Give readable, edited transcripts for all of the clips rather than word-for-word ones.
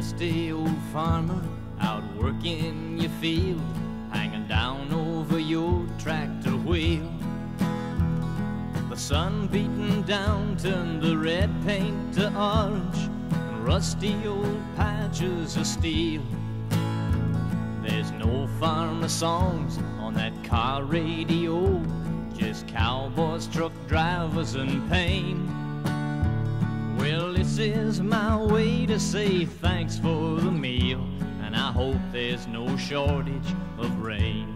rusty old farmer out working your field, hanging down over your tractor wheel. The sun beating down turned the red paint to orange and rusty old patches of steel. There's no farmer songs on that car radio, just cowboys, truck drivers and pain. Well, this is my way to say thanks for the meal, and I hope there's no shortage of rain.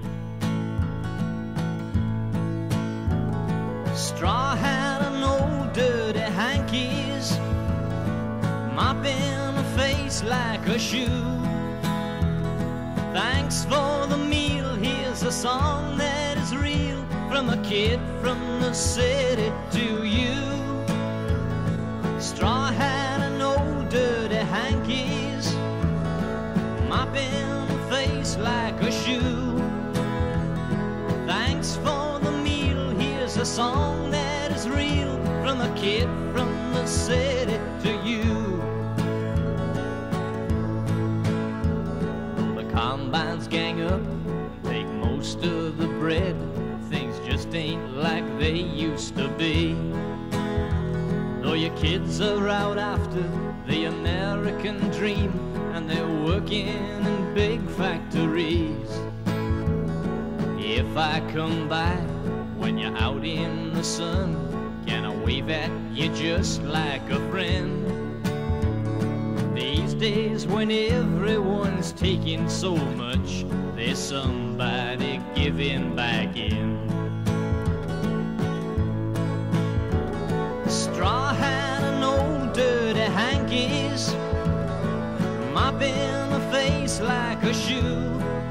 Straw hat and old dirty hankies, mopping a face like a shoe. Thanks for the meal, here's a song that is real, from a kid from the city to you. Straw hat and old dirty hankies, mopping the face like a shoe. Thanks for the meal, here's a song that is real, from a kid from the city to you. Combines gang up, take most of the bread. Things just ain't like they used to be. Though your kids are out after the American dream, and they're working in big factories. If I come by when you're out in the sun, can I wave at you just like a friend? These days when everyone's taking so much, there's somebody giving back in. Straw hat and old dirty hankies, mopping a face like a shoe.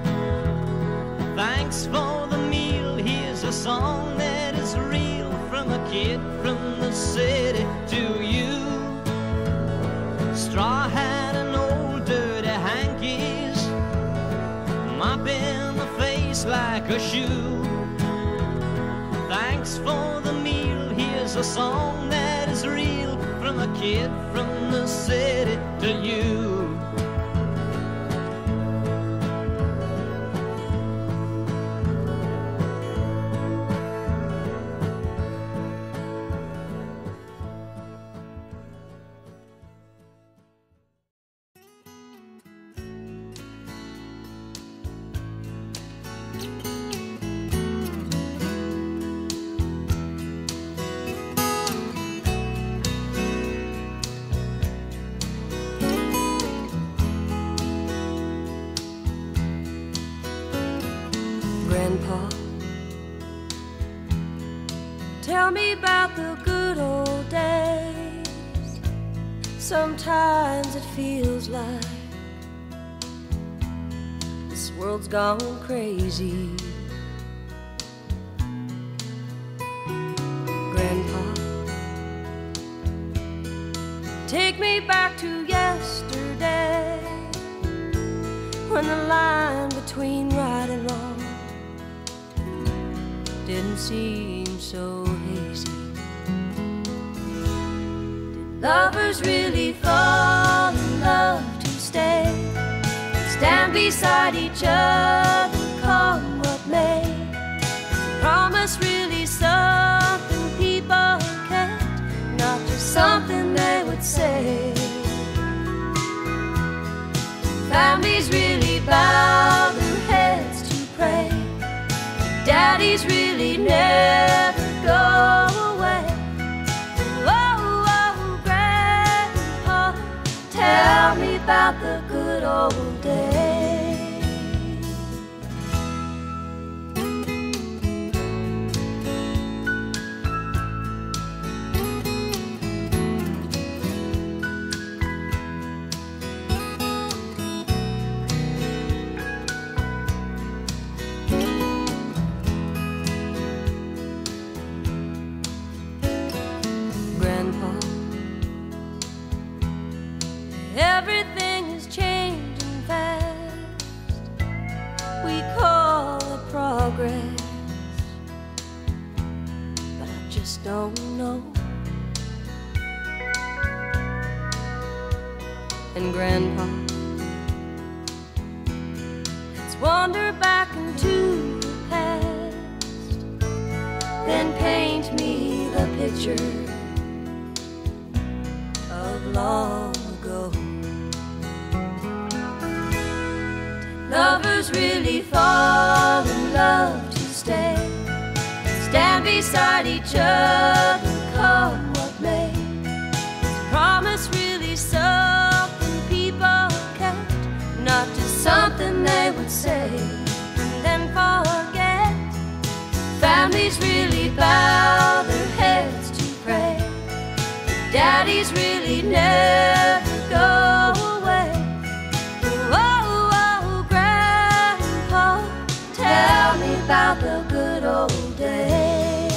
Thanks for the meal, here's a song that is real, from a kid from the city to you. Straw hat and old dirty hankies, mopping the face like a shoe. Thanks for the meal, here's a song that is real, from a kid from the city to you. Grandpa, tell me about the good old days. Sometimes it feels like this world's gone crazy. Grandpa, take me back to yesterday, when the line between right and wrong didn't seem so hazy. Did lovers really fall in love to stay, stand beside each other, come what may? Is promise really something people can't, not just something they would say? Families really bow their heads to pray, daddies really never go away. Oh, oh, Grandpa, tell me about the good old days. Everything is changing fast, we call it progress, but I just don't know. And Grandpa, wander back into the past, then paint me the picture of long ago. Did lovers really fall in love to stay, stand beside each other, come what may? Is promise really something people kept, not just something they would say and then forget? Families really bow their heads to pray, daddies really never go away. Oh, oh, Grandpa, tell me about the good old days.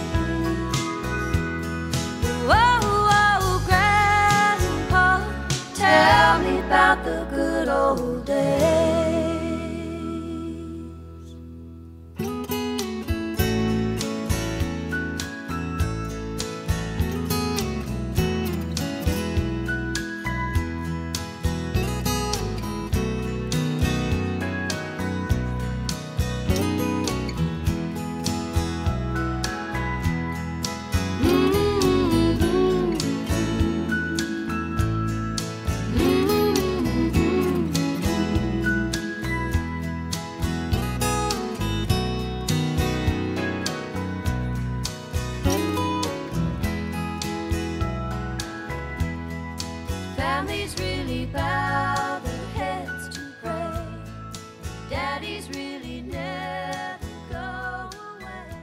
Oh, oh, Grandpa, tell me about the good old days. Families really bow their heads to pray, daddies really never go away.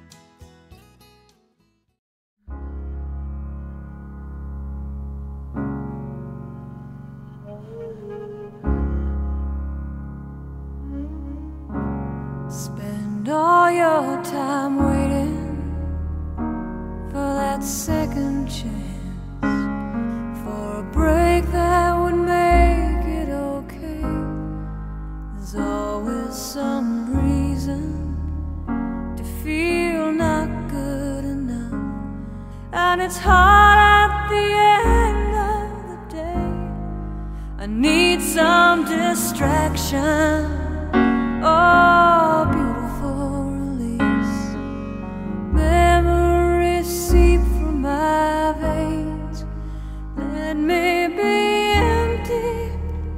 Spend all your time waiting for that second chance, for a break that would make it okay. There's always some reason to feel not good enough, and it's hard at the end of the day. I need some distraction, oh, beautiful release. Memories seep from my veins, let me be empty,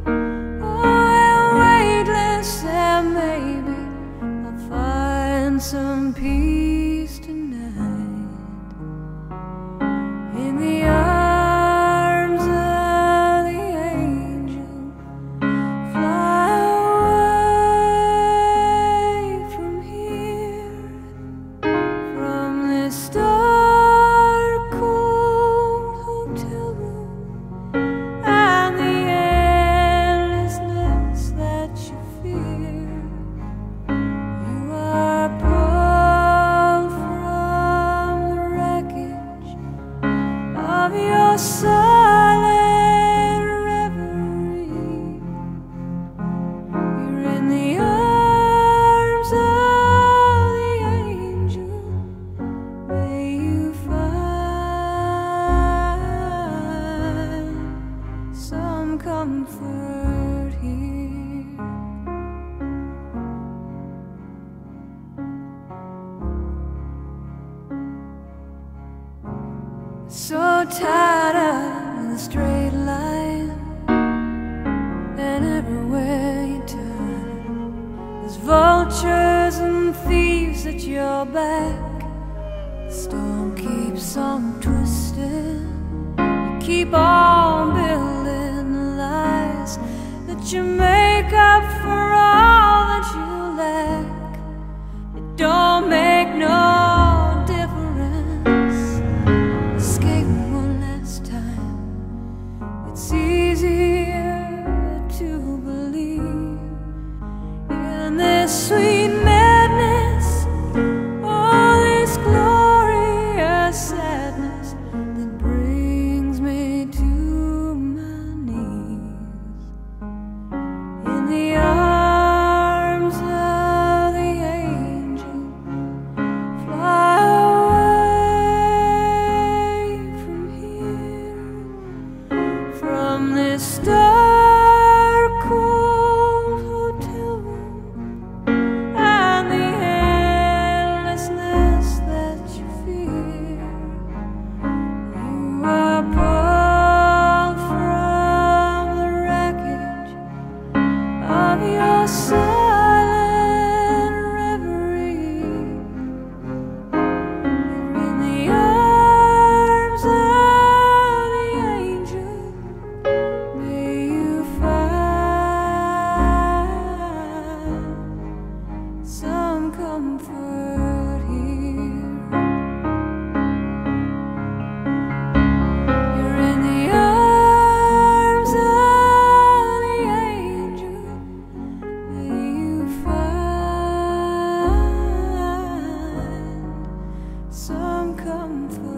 oh, weightless, and maybe I'll find some peace tonight in the arms of the angel. Fly away from here, from this dark, cold hotel room, and the endlessness that you fear. You are pulled from the wreckage of your silent reverie. You're in the arms of the angel. May you find some comfort here. So tied up in a straight line, and everywhere you turn, there's vultures and thieves at your back. The storm keeps on twisting. You keep on building the lies that you make up for all that you lack. It don't make no difference escaping one last time. It's easier to believe in this sweet madness, all this glorious sadness that brings me to. In the arms comfort here. You're in the arms of the angel. You find some comfort.